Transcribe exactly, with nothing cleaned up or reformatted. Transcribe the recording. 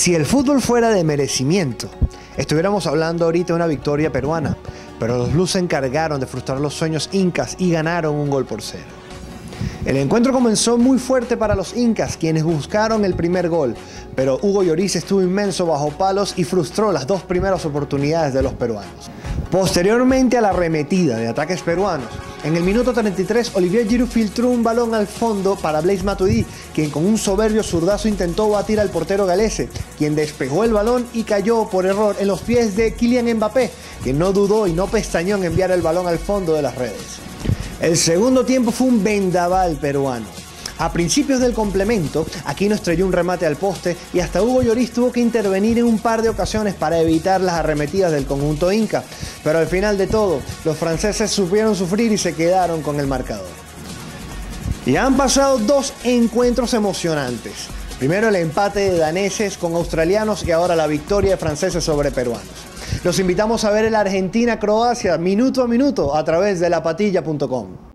Si el fútbol fuera de merecimiento, estuviéramos hablando ahorita de una victoria peruana, pero los Blues se encargaron de frustrar los sueños incas y ganaron un gol por cero. El encuentro comenzó muy fuerte para los incas, quienes buscaron el primer gol, pero Hugo Lloris estuvo inmenso bajo palos y frustró las dos primeras oportunidades de los peruanos. Posteriormente a la arremetida de ataques peruanos, en el minuto treinta y tres, Olivier Giroud filtró un balón al fondo para Blaise Matuidi, quien con un soberbio zurdazo intentó batir al portero galese, quien despejó el balón y cayó por error en los pies de Kylian Mbappé, que no dudó y no pestañeó en enviar el balón al fondo de las redes. El segundo tiempo fue un vendaval peruano. A principios del complemento, Aquino estrelló un remate al poste y hasta Hugo Lloris tuvo que intervenir en un par de ocasiones para evitar las arremetidas del conjunto inca. Pero al final de todo, los franceses supieron sufrir y se quedaron con el marcador. Y han pasado dos encuentros emocionantes. Primero el empate de daneses con australianos y ahora la victoria de franceses sobre peruanos. Los invitamos a ver el Argentina-Croacia minuto a minuto a través de la patilla punto com.